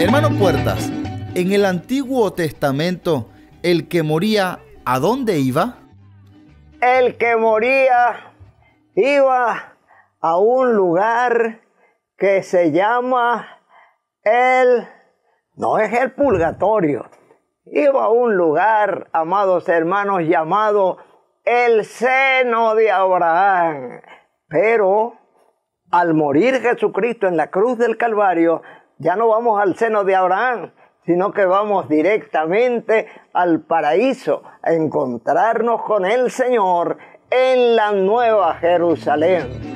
Hermano Puertas, en el Antiguo Testamento, el que moría, ¿a dónde iba? El que moría iba a un lugar que se llama no es el purgatorio, iba a un lugar, amados hermanos, llamado el seno de Abraham. Pero al morir Jesucristo en la cruz del Calvario, ya no vamos al seno de Abraham, sino que vamos directamente al paraíso a encontrarnos con el Señor en la Nueva Jerusalén.